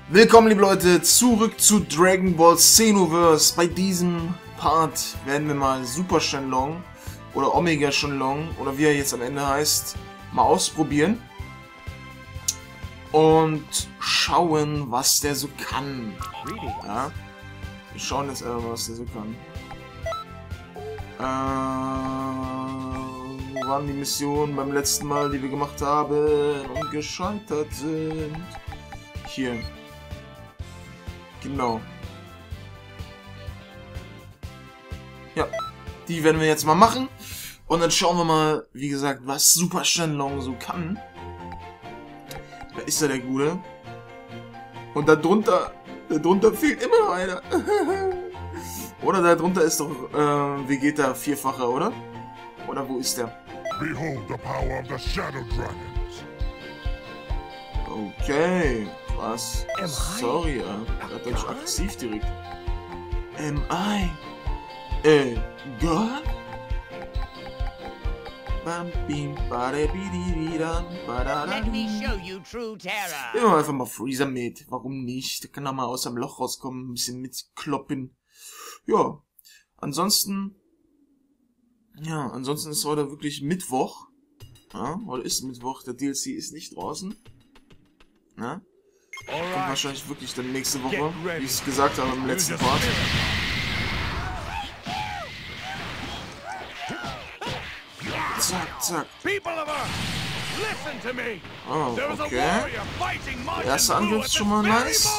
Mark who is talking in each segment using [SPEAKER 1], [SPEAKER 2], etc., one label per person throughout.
[SPEAKER 1] Willkommen, liebe Leute, zurück zu Dragon Ball Xenoverse. Bei diesem Part werden wir mal Super Shenlong oder Omega Shenlong oder wie er jetzt am Ende heißt, mal ausprobieren und schauen, was der so kann. Ja? Wir schauen jetzt einfach, was der so kann. Wo waren die Missionen beim letzten Mal, die wir gemacht haben und gescheitert sind? Hier. Genau. Ja, die werden wir jetzt mal machen. Und dann schauen wir mal, wie gesagt, was Super Shenlong so kann. Da ist er, der Gute. Und darunter fehlt immer noch einer. Oder darunter ist doch Vegeta Vierfacher, oder? Oder wo ist der?
[SPEAKER 2] Behold the power of the Shadow Dragons.
[SPEAKER 1] Okay. Was? Sorry, er hat euch aggressiv direkt. Am I a God?
[SPEAKER 3] Let me show you true terror.
[SPEAKER 1] Nehmen wir einfach mal Freezer mit. Warum nicht? Der kann doch mal aus dem Loch rauskommen, ein bisschen mitkloppen. Ja. Ansonsten ist heute wirklich Mittwoch. Ja, heute ist Mittwoch. Der DLC ist nicht draußen. Ja. Kommt wahrscheinlich wirklich dann nächste Woche, wie ich es gesagt habe im letzten Part. Zack, zack. Oh, okay. Der erste Angriff ist schon mal nice.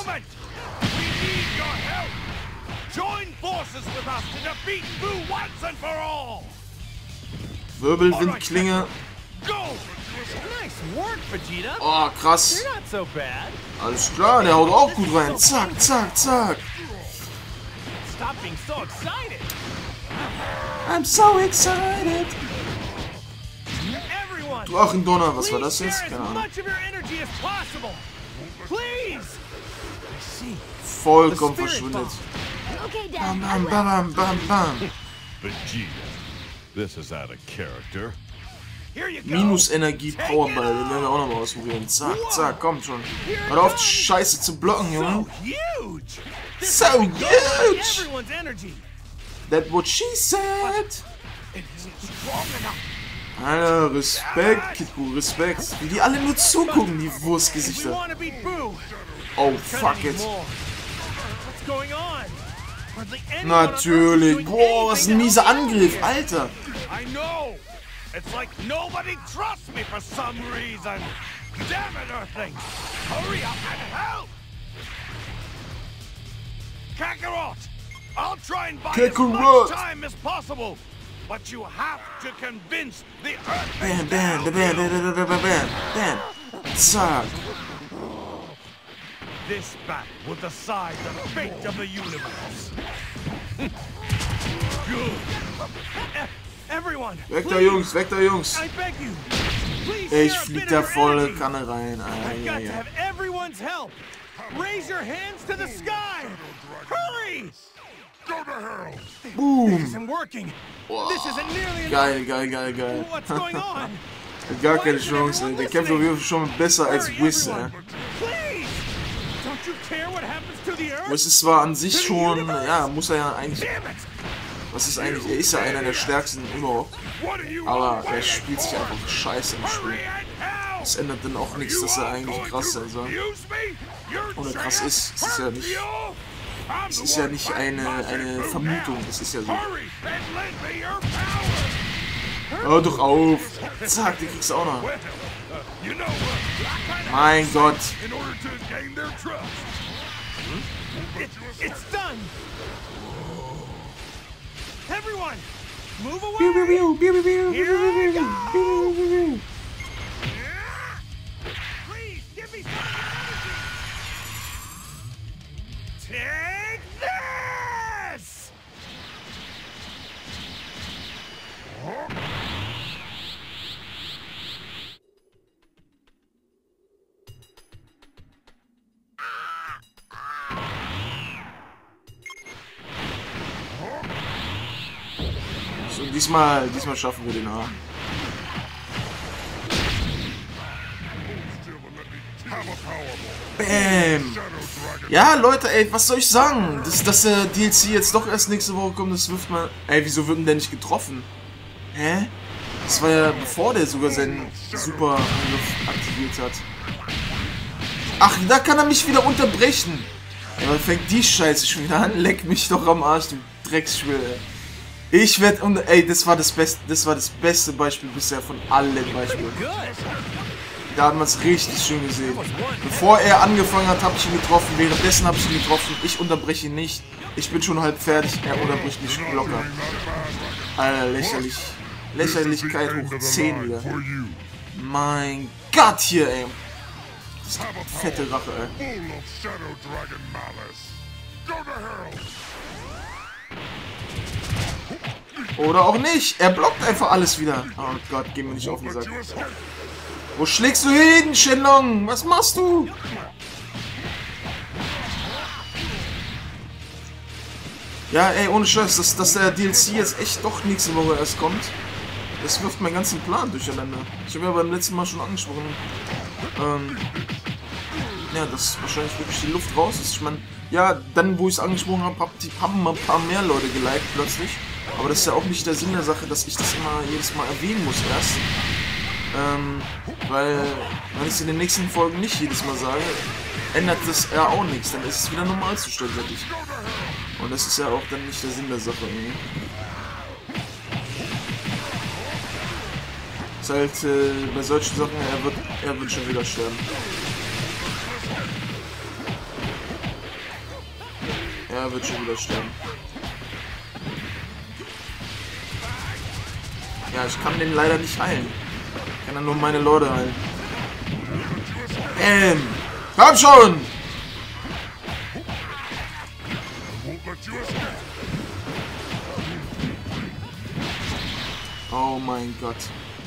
[SPEAKER 1] Wirbelwindklinge. Oh, krass. Alles klar, der haut auch gut rein. Zack, zack, zack. I'm so excited. Drachendonner, was war das jetzt? Keine Ahnung. Vollkommen verschwindet. Bam, bam, bam, bam, bam.
[SPEAKER 2] Vegeta, this is out of character.
[SPEAKER 1] Minus-Energie Powerball, den werden wir auch nochmal ausprobieren. Zack, zack, kommt schon. Hör auf, Scheiße zu blocken, Junge. So huge! That's what she said! Alter, Respekt, Kid Buu, Respekt. Wie die alle nur zugucken, die Wurstgesichter. Oh, fuck it. Natürlich. Boah, was ein mieser Angriff, Alter.
[SPEAKER 4] It's like nobody trusts me for some reason. Damn it, Earthling! Hurry up and help! Kakarot! I'll try and buy as much time as possible, but you have to convince the Earthling.
[SPEAKER 1] Bam, bam, bam, bam, bam, bam, bam, bam. Zack.
[SPEAKER 4] This battle will decide the fate of the universe. Good.
[SPEAKER 1] Weg da, Jungs, weg da, Jungs. Ich flieg da volle Kanne rein. Boom. Wow. Geil, geil, geil, geil. Gar keine Chance, ey. Der kämpft auf jeden Fall schon besser als Whis, ey. Whis ist zwar an sich schon, ja, muss er ja eigentlich... Was ist eigentlich? Er ist ja einer der stärksten überhaupt. Aber er spielt sich einfach scheiße im Spiel. Das ändert dann auch nichts, dass er eigentlich krass sein soll. Oder krass ist. Es ist ja nicht. Es ist ja nicht eine Vermutung. Es ist ja so. Hör doch auf! Zack, die kriegst du auch noch. Mein Gott!
[SPEAKER 4] Everyone, move away! Here I go! Please, give me some energy! Take this!
[SPEAKER 1] So, diesmal schaffen wir den A. Bäm. Ja, Leute, ey, was soll ich sagen? Dass der DLC jetzt doch erst nächste Woche kommt, das wirft mal... Ey, wieso wird denn der nicht getroffen? Hä? Das war ja bevor der sogar seinen Super-Angriff aktiviert hat. Ach, da kann er mich wieder unterbrechen. Ja, aber fängt die Scheiße schon wieder an? Leck mich doch am Arsch, du Drecksschwille. Ich werde... Ey, das war das beste Beispiel bisher von allen Beispielen. Da hat man es richtig schön gesehen. Bevor er angefangen hat, habe ich ihn getroffen. Währenddessen habe ich ihn getroffen. Ich unterbreche ihn nicht. Ich bin schon halb fertig. Er unterbricht mich locker. Alter, lächerlich. Lächerlichkeit hoch 10 wieder. Mein Gott hier, ey. Das ist eine fette Rache, ey. Oder auch nicht. Er blockt einfach alles wieder. Oh Gott, geh mir nicht auf den Sack. Wo schlägst du hin, Shenlong? Was machst du? Ja, ey, ohne Scheiß, dass der DLC jetzt echt doch nächste Woche erst kommt. Das wirft meinen ganzen Plan durcheinander. Ich habe ja beim letzten Mal schon angesprochen. Ja, dass wahrscheinlich wirklich die Luft raus ist. Ich meine, ja, dann, wo ich es angesprochen habe, haben ein paar mehr Leute geliked plötzlich. Aber das ist ja auch nicht der Sinn der Sache, dass ich das immer jedes Mal erwähnen muss erst. Weil, wenn ich es in den nächsten Folgen nicht jedes Mal sage, ändert das ja auch nichts. Dann ist es wieder Normalzustand, sag ich. Und das ist ja auch dann nicht der Sinn der Sache irgendwie. Ist halt bei solchen Sachen, er wird schon wieder sterben. Er wird schon wieder sterben. Ja, ich kann den leider nicht heilen. Ich kann dann nur meine Leute heilen. Komm schon! Oh mein Gott.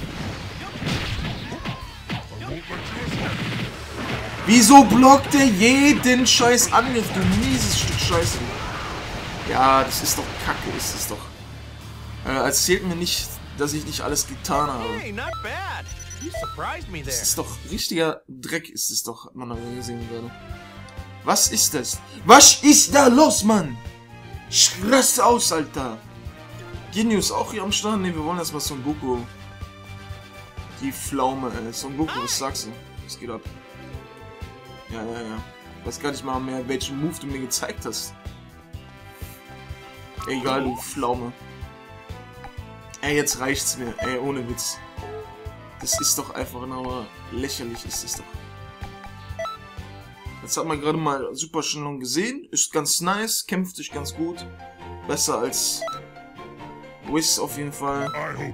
[SPEAKER 1] Wieso blockt er jeden scheiß Angriff, du mieses Stück Scheiße? Ja, das ist doch Kacke, ist es doch. Erzählt mir nicht, dass ich nicht alles getan habe. Das ist doch richtiger Dreck, ist es doch, hat man aber gesehen gerade. Was ist das? Was ist da los, Mann? Stress aus, Alter. Genius auch hier am Start? Ne, wir wollen erstmal Son Goku. Die Pflaume, ey. Son Goku, was sagst du? Was geht ab? Ja. Ich weiß gar nicht mal mehr, welchen Move du mir gezeigt hast. Egal, du Pflaume. Ey, jetzt reicht's mir. Ey, ohne Witz. Das ist doch einfach nur lächerlich, ist das doch. Jetzt hat man gerade mal Super Shenlong gesehen. Ist ganz nice, kämpft sich ganz gut. Besser als Whis auf jeden Fall.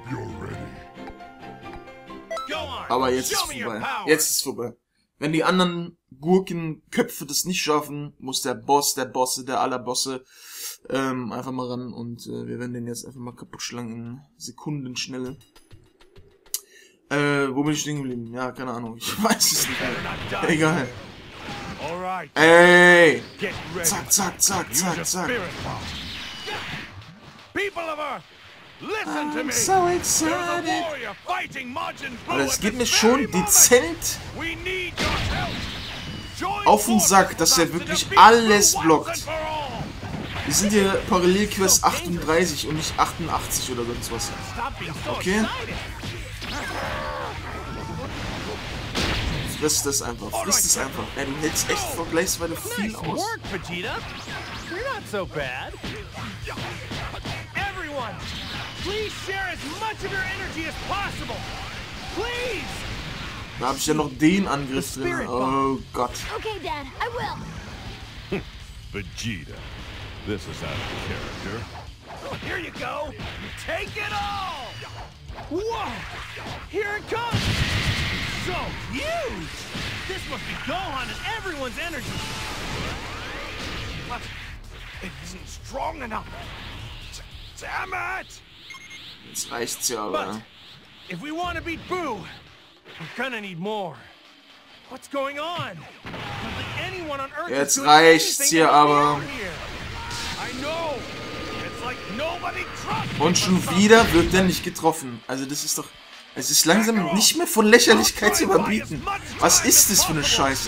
[SPEAKER 1] Aber jetzt ist es vorbei. Jetzt ist es vorbei. Wenn die anderen Gurkenköpfe das nicht schaffen, muss der Boss, der Bosse, der aller Bosse einfach mal ran. Und wir werden den jetzt einfach mal kaputt schlagen in Sekundenschnelle. Wo bin ich stehen geblieben? Ja, keine Ahnung. Ich weiß es nicht mehr. Egal. Ey! Zack, zack, zack, zack, zack. I'm so excited. Aber es geht mir schon dezent auf den Sack, dass er wirklich alles blockt. Wir sind hier Parallelquest 38 und nicht 88 oder sonst was. Okay? Frisst es einfach, frisst es einfach. Ey, du hältst echt vergleichsweise viel aus. Da habe ich ja noch den Angriff drin. Oh Gott.
[SPEAKER 5] Okay, Dad, I will.
[SPEAKER 2] Vegeta, this is out of character.
[SPEAKER 4] Oh, here you go. Take it all. Whoa! Here it comes. So huge. This must be gone and everyone's energy. But it isn't strong enough. Damn it!
[SPEAKER 1] Jetzt reicht's ja, aber.
[SPEAKER 4] If we want to beat Boo, we're gonna need more. What's going on? Anyone on Earth
[SPEAKER 1] Jetzt reicht's hier aber.
[SPEAKER 4] I know. It's like nobody trusts.
[SPEAKER 1] Und schon wieder wird der nicht getroffen. Also das ist doch. Es ist langsam nicht mehr von Lächerlichkeit zu überbieten. Was ist das für eine Scheiße?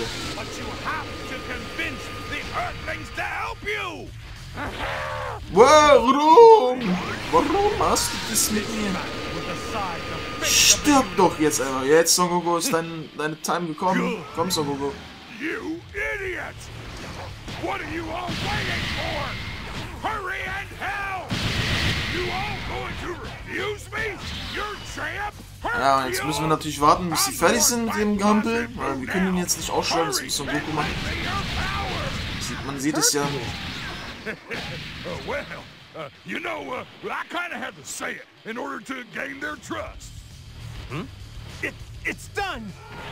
[SPEAKER 1] Warum? Warum hast du das mit mir? Stirb doch jetzt einfach. Jetzt, Son Goku, ist deine Time gekommen. Komm, Son Goku.
[SPEAKER 6] You idiot! What are you all waiting for? Hurry and help! You all going to refuse me? You're champ?
[SPEAKER 1] Ja, und jetzt müssen wir natürlich warten, bis sie fertig sind mit dem Gampel. Weil wir können ihn jetzt nicht ausstellen, das muss Son Goku machen. Man sieht es ja.
[SPEAKER 6] Well, you know, I kind of had to say it in order to gain their trust.
[SPEAKER 4] It's done!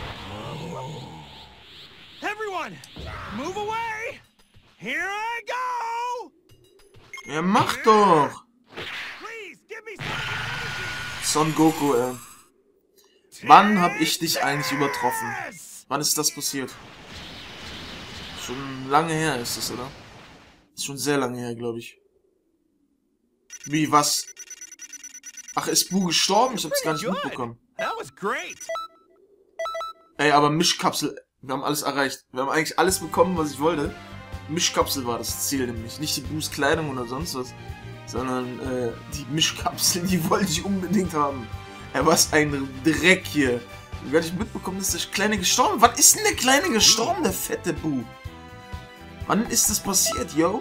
[SPEAKER 4] Everyone, move away! Here I go!
[SPEAKER 1] Ja, mach doch!
[SPEAKER 4] Please, give me some
[SPEAKER 1] Son Goku, ey. Wann hab ich dich eigentlich übertroffen? Wann ist das passiert? Schon lange her ist es, oder? Ist schon sehr lange her, glaube ich. Wie, was? Ach, ist Bu gestorben? Ich hab's gar nicht mitbekommen.
[SPEAKER 4] That was great.
[SPEAKER 1] Ey, aber Mischkapsel, wir haben alles erreicht. Wir haben eigentlich alles bekommen, was ich wollte. Mischkapsel war das Ziel nämlich. Nicht die Bu's Kleidung oder sonst was. Sondern, die Mischkapsel, die wollte ich unbedingt haben. Ey, was ein Dreck hier. Ich hab gar nicht mitbekommen, dass der Kleine gestorben ist. Wann ist denn der Kleine gestorben, der fette Bu? Wann ist das passiert, yo?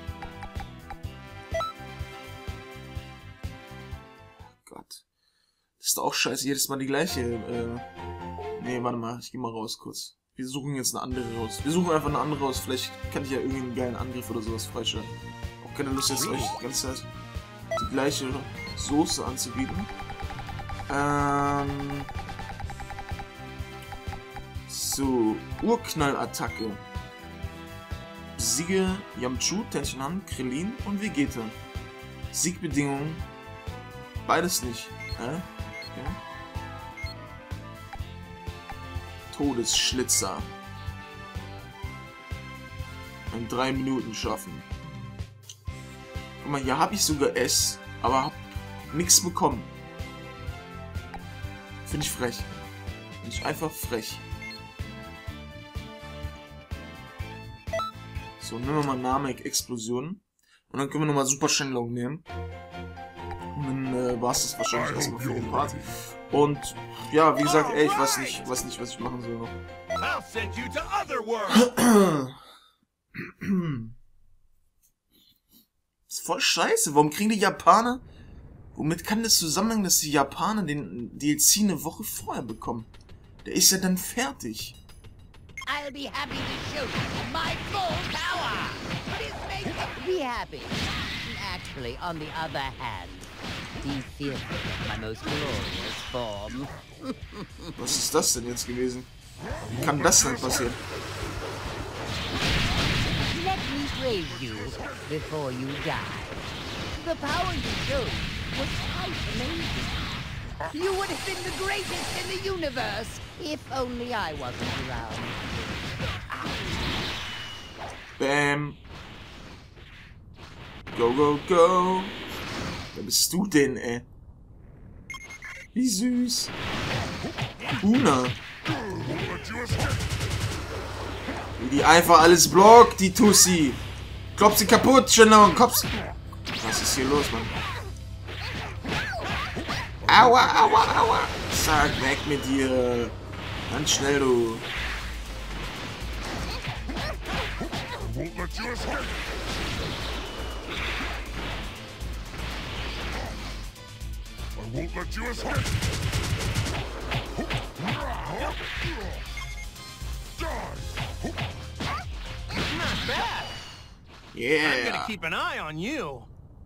[SPEAKER 1] Gott. Das ist doch auch scheiße, jedes Mal die gleiche, Nee, warte mal, ich geh mal raus kurz. Wir suchen jetzt eine andere raus. Wir suchen einfach eine andere raus. Vielleicht kann ich ja irgendwie einen geilen Angriff oder sowas freischalten. Auch keine Lust jetzt euch die ganze Zeit die gleiche Soße anzubieten. So, Urknallattacke. Besiege Yamchu, Tenshinhan, Krillin und Vegeta. Siegbedingungen. Beides nicht. Okay. Todesschlitzer. In 3 Minuten schaffen. Guck mal, hier habe ich sogar S, aber hab nichts bekommen. Finde ich frech. Finde ich einfach frech. So, nehmen wir mal Namek-Explosion. Und dann können wir nochmal Super Shenlong nehmen. Und dann war es das wahrscheinlich erstmal für den Part. Und ja, wie gesagt, ey, ich weiß nicht, was ich machen soll noch.
[SPEAKER 4] I'll send you to Otherworld.
[SPEAKER 1] Das ist voll scheiße. Warum kriegen die Japaner... Womit kann das zusammenhängen, dass die Japaner den DLC eine Woche vorher bekommen? Der ist ja dann fertig.
[SPEAKER 3] I'll be happy to show you my full power. This makes me be happy. Actually, on the other hand, defeated my most glorious form.
[SPEAKER 1] Was ist das denn jetzt gewesen? Wie kann das denn passieren?
[SPEAKER 3] Let me praise you before you die. The power you showed was quite amazing. You would have been the greatest in the universe if only I wasn't around.
[SPEAKER 1] Bam. Go, go, go. Wer bist du denn, ey? Wie süß. Una. Wie die einfach alles blockt, die Tussi. Klopf sie kaputt, Shenlong. Kopf. Was ist hier los, Mann? Aua, aua, aua. Zack, weg mit dir. Ganz schnell, du.
[SPEAKER 6] Won't let you escape. I won't let you escape.
[SPEAKER 4] Not bad. I'm
[SPEAKER 1] Yeah.
[SPEAKER 4] gonna keep an eye on you.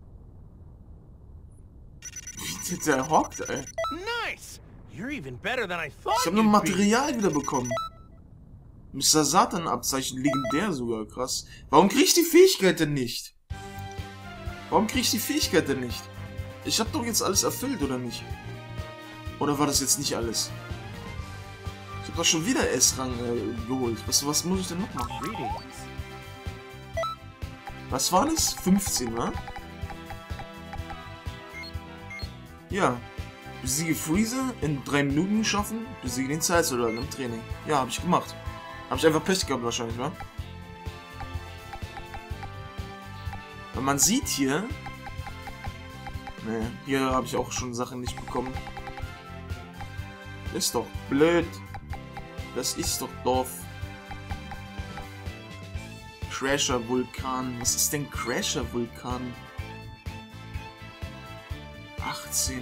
[SPEAKER 1] Wie der hockt, ey.
[SPEAKER 4] Nice. You're even better than I thought.
[SPEAKER 1] Ich habe noch
[SPEAKER 4] you'd be.
[SPEAKER 1] Material wieder bekommen. Mr. Satan-Abzeichen, legendär sogar, krass. Warum krieg ich die Fähigkeit denn nicht? Warum krieg ich die Fähigkeit denn nicht? Ich habe doch jetzt alles erfüllt, oder nicht? Oder war das jetzt nicht alles? Ich habe doch schon wieder S-Rang geholt. Was muss ich denn noch machen?
[SPEAKER 4] Greetings.
[SPEAKER 1] Was war das? 15, wa? Ja. Besiege Freezer in 3 Minuten schaffen. Besiege den Zeitsoldaten im Training. Ja, habe ich gemacht. Habe ich einfach Pech gehabt wahrscheinlich, wa? Weil man sieht hier... Ne, hier habe ich auch schon Sachen nicht bekommen. Ist doch blöd. Das ist doch doof. Crasher Vulkan. Was ist denn Crasher Vulkan? 18.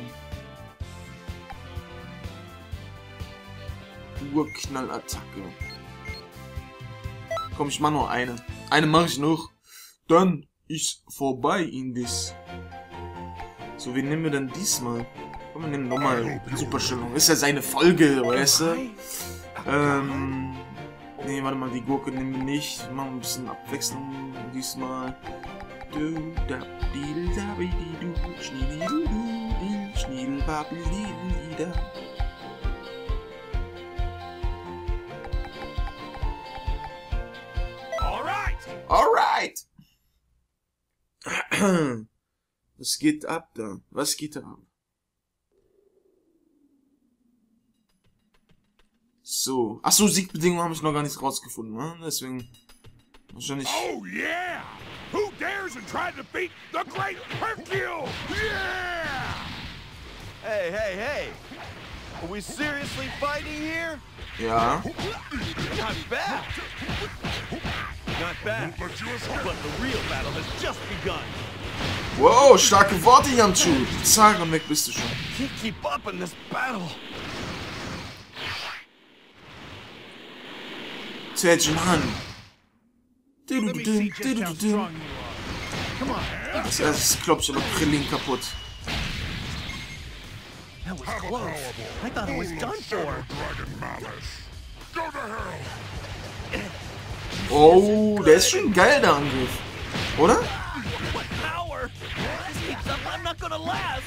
[SPEAKER 1] Urknallattacke. Komm, ich mach nur eine. Eine mache ich noch. Dann ist vorbei in das. So, wen nehmen wir denn diesmal? Komm, wir nehmen nochmal Superstellung. Ist ja seine Folge, weißt du? Nee, warte mal, die Gurke nehmen wir nicht. Wir machen ein bisschen Abwechslung diesmal. Alright! Was geht ab da? Was geht ab? So. Achso, Siegbedingungen habe ich noch gar nicht rausgefunden, ne? Deswegen wahrscheinlich...
[SPEAKER 6] Oh yeah! Who dares and try to beat the great Hercule? Yeah!
[SPEAKER 4] Hey, hey, hey! Are we seriously fighting here?
[SPEAKER 1] Ja.
[SPEAKER 4] Not bad! Not bad, but the real battle has just begun.
[SPEAKER 1] Wow, starke Worte, Janchu. Zack, und weg bist du schon.
[SPEAKER 4] Can't keep up in this battle.
[SPEAKER 1] Tätchen Han.
[SPEAKER 4] Let me see just how strong you are. Come on.
[SPEAKER 1] Als erstes klopft aber Krillin kaputt.
[SPEAKER 4] That was close. I thought it was done for.
[SPEAKER 6] Dragon Malice. Go to hell!
[SPEAKER 1] Oh, der ist schon geil, der Angriff. Oder?
[SPEAKER 4] What power? This keeps up, I'm not gonna last.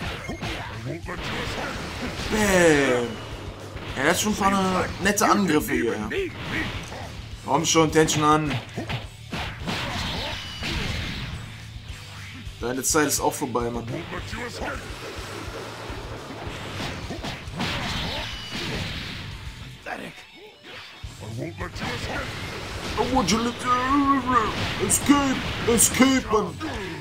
[SPEAKER 1] Bäm. Ja, der hat schon ein paar nette Angriffe hier. Komm schon, Tension an. Deine Zeit ist auch vorbei, Mann. Escape, Mann.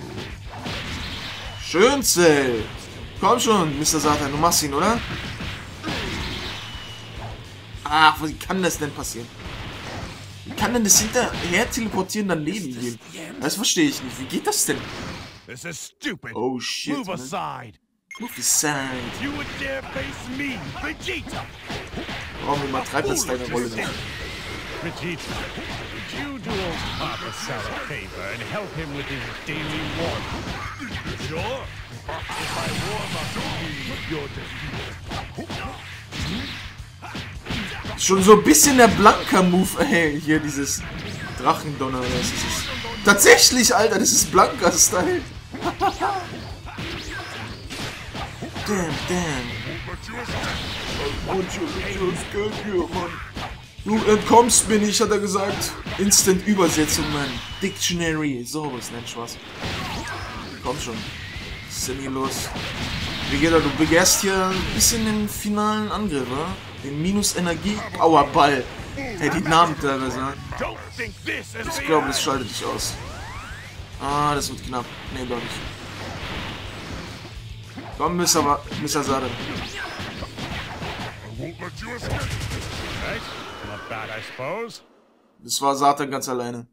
[SPEAKER 1] Schön, Cell. Komm schon, Mr. Satan, du machst ihn, oder? Ach, wie kann das denn passieren? Wie kann denn das hinterher teleportieren dann Leben geben? Das verstehe ich nicht. Wie geht das denn?
[SPEAKER 6] This is stupid.
[SPEAKER 1] Oh shit.
[SPEAKER 6] Move
[SPEAKER 1] Man.
[SPEAKER 6] aside.
[SPEAKER 1] Move aside.
[SPEAKER 6] You would dare face me, Vegeta.
[SPEAKER 1] Warum übertreibt das deine Rolle nicht?
[SPEAKER 2] Vegeta, would you do old Papa Sal a favor and help him with his daily warm-up?
[SPEAKER 6] Sure. If I warm up, you're defeated.
[SPEAKER 1] Schon so ein bisschen der Blanka-Move, ey, hier dieses Drachendonner. Das ist tatsächlich, Alter, das ist Blanka-Style. Damn. Du entkommst mir nicht, hat er gesagt. Instant-Übersetzung, Mann. Dictionary. So, was nennt Spaß. Komm schon. Was ist denn hier los? Vegeta, du begehrst hier ein bisschen den finalen Angriff, oder? Den Minus-Energie-Powerball. Hey, die Namen teilweise. Ich glaube, das schaltet dich aus. Ah, das wird knapp. Nee, doch nicht. Komm, Mr. Satan.
[SPEAKER 2] Not bad, I suppose.
[SPEAKER 1] Das war Satan ganz alleine.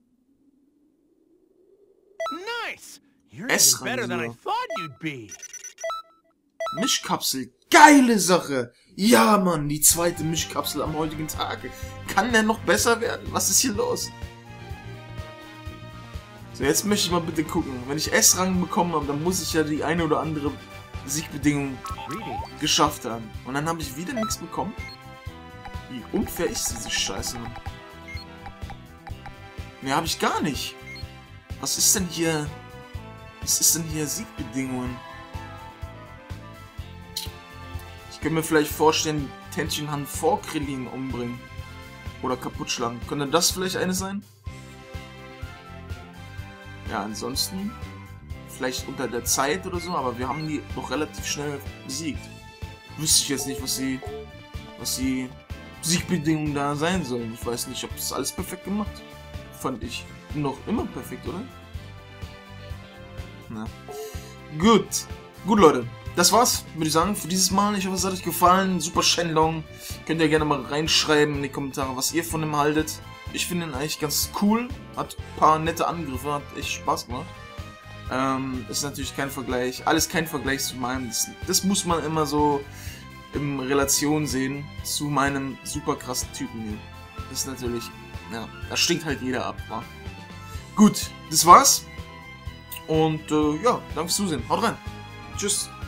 [SPEAKER 4] Nice! You're even better than I thought you'd be.
[SPEAKER 1] Mischkapsel. Geile Sache. Ja, Mann, die zweite Mischkapsel am heutigen Tag. Kann der noch besser werden? Was ist hier los? So, jetzt möchte ich mal bitte gucken. Wenn ich S-Rang bekommen habe, dann muss ich ja die eine oder andere Siegbedingung geschafft haben. Und dann habe ich wieder nichts bekommen. Wie unfair ist diese Scheiße, Mann? Mehr habe ich gar nicht. Was ist denn hier... Was ist denn hier Siegbedingungen? Ich könnte mir vielleicht vorstellen, Tenshin Han vor Krillin umbringen. Oder kaputt schlagen. Könnte das vielleicht eine sein? Ja, ansonsten... Vielleicht unter der Zeit oder so, aber wir haben die doch relativ schnell besiegt. wüsste ich jetzt nicht, was die Siegbedingungen da sein sollen. Ich weiß nicht, ich habe das alles perfekt gemacht. Fand ich noch immer perfekt, oder? Na. Gut. Gut, Leute. Das war's, würde ich sagen, für dieses Mal. Ich hoffe, es hat euch gefallen. Super Shenlong. Könnt ihr gerne mal reinschreiben in die Kommentare, was ihr von ihm haltet. Ich finde ihn eigentlich ganz cool. Hat ein paar nette Angriffe. Hat echt Spaß gemacht. Ist natürlich kein Vergleich. Alles kein Vergleich zu meinem. Das muss man immer so in Relation sehen zu meinem super krassen Typen hier. Das ist natürlich, ja, da stinkt halt jeder ab, wa? Gut, das war's. Und ja, danke fürs Zusehen. Haut rein. Tschüss.